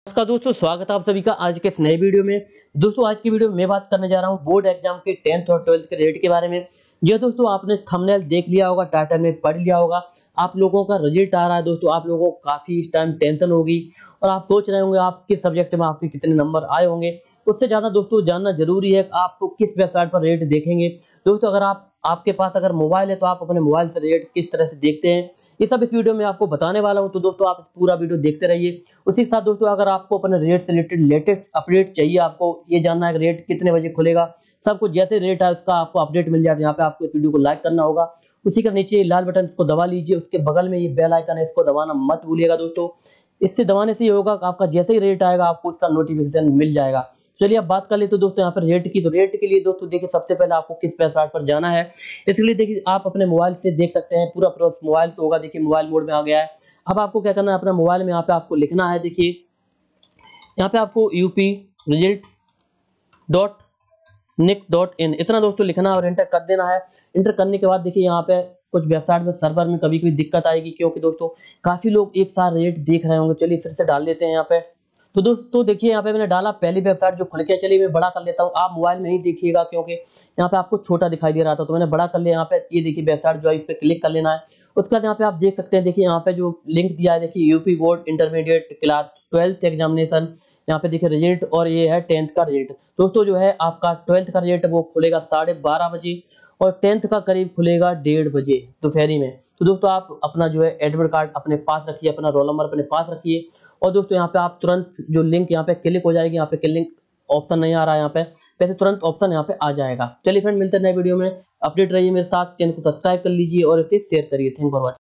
नमस्कार दोस्तों, स्वागत है आप सभी का आज के इस नए वीडियो में। दोस्तों आज की वीडियो में मैं बात करने जा रहा हूं बोर्ड एग्जाम के 10th और 12th के रेट के बारे में। ये दोस्तों आपने थंबनेल देख लिया होगा, टाइटल में पढ़ लिया होगा। आप लोगों का रिजल्ट आ रहा है दोस्तों, आप लोगों को काफी इस टाइम टेंशन होगी और आप सोच रहे होंगे आप किस सब्जेक्ट में आपके कितने नंबर आए होंगे। उससे ज्यादा दोस्तों जानना जरूरी है आपको किस वेबसाइट पर रेट देखेंगे। दोस्तों अगर आपके पास अगर मोबाइल है तो आप अपने मोबाइल से रेट किस तरह से देखते हैं, ये सब इस वीडियो में आपको बताने वाला हूं। तो दोस्तों आप इस पूरा वीडियो देखते रहिए। उसी के साथ दोस्तों अगर आपको अपने रेट से रिलेटेड लेटेस्ट अपडेट चाहिए, आपको ये जानना है कि रेट कितने बजे खुलेगा, सब कुछ जैसे रेट है उसका आपको अपडेट मिल जाए, तो यहाँ पे आपको इस वीडियो को लाइक करना होगा। उसी के नीचे लाल बटन इसको दबा लीजिए, उसके बगल में ये बेल आइकन है, इसको दबाना मत भूलिएगा दोस्तों। इससे दबाने से ये होगा कि आपका जैसे ही रेट आएगा आपको उसका नोटिफिकेशन मिल जाएगा। चलिए अब बात कर ले तो दोस्तों यहाँ पर रेट की। तो रेट के लिए दोस्तों देखिए सबसे पहले आपको किस वेबसाइट पर जाना है, इसके लिए देखिए आप अपने मोबाइल से देख सकते हैं। पूरा प्रोसेस मोबाइल से होगा। देखिए मोबाइल मोड में आ गया है। अब आपको क्या करना है, अपना मोबाइल में यहाँ पे आपको लिखना है। देखिए यहाँ पे आपको up-results.nic.in इतना दोस्तों लिखना है और एंटर कर देना है। एंटर करने के बाद देखिए यहाँ पे कुछ वेबसाइट में सर्वर में कभी-कभी दिक्कत आएगी, क्योंकि दोस्तों काफी लोग एक साथ रेट देख रहे होंगे। चलिए फिर से डाल देते हैं यहाँ पे। तो दोस्तों देखिए यहाँ पे मैंने डाला, पहली वेबसाइट जो खुल के, चलिए मैं बड़ा कर लेता हूँ। आप मोबाइल में ही देखिएगा क्योंकि यहाँ पे आपको छोटा दिखाई दे रहा था, तो मैंने बड़ा कर लिया। यहाँ पे ये देखिए वेबसाइट जो है इस पे क्लिक कर लेना है। उसके बाद यहाँ पे आप देख सकते हैं, देखिए यहाँ पे जो लिंक दिया है, देखिए UP board intermediate class 12th examination. यहाँ पे देखिए रिजल्ट और ये है 10th का रिजल्ट। दोस्तों जो है आपका 12th का रिजल्ट वो खुलेगा 12:30 बजे और 10th का करीब खुलेगा 1:30 बजे दोपहरी में। तो दोस्तों आप अपना जो है एडमिट कार्ड अपने पास रखिए, अपना रोल नंबर अपने पास रखिए। और दोस्तों यहाँ पे आप तुरंत जो लिंक यहाँ पे क्लिक हो जाएगी, यहाँ पे क्लिक ऑप्शन नहीं आ रहा है यहाँ पे, वैसे तुरंत ऑप्शन यहाँ पे आ जाएगा। चलिए फ्रेंड मिलते हैं नए वीडियो में। अपडेट रहिए मेरे साथ, चैनल को सब्सक्राइब कर लीजिए और इसे शेयर करिए। Thank for watching.